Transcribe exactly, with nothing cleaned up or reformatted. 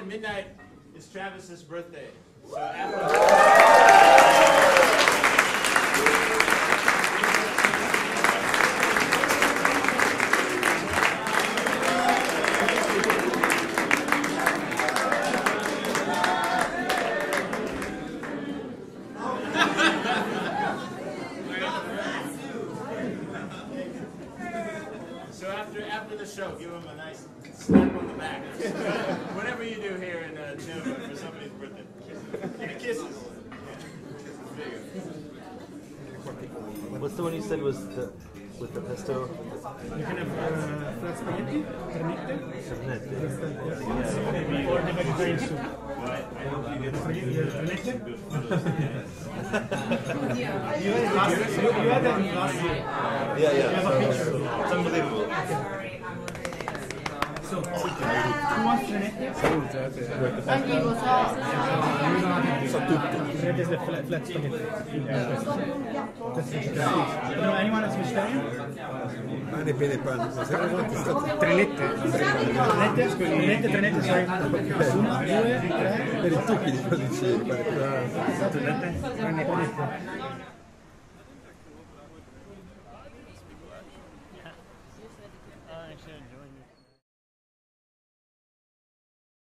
midnight is Travis's birthday. So after So after after the show, give him a nice slap on the back. Whatever you do here in uh, Geneva for somebody's birthday. And kisses. What's the one you said was the with the pesto? You can have uh, flat spaghetti, pernette, Pernette. or the vegetarian soup. Pernette? You had last year. You had that last year. Yeah, yeah. You have a picture. It's unbelievable. So, who wants pernette? Anche lo so. So tutto. Pernette is the flat, flat spaghetti. That's vegetarian. No, anyone that's vegetarian? Pane, pene, pane. Trenette. Trenette, trenette, trenette, sorry. Una, due, tre. Per i stupidi, lo dicevi. Trenette.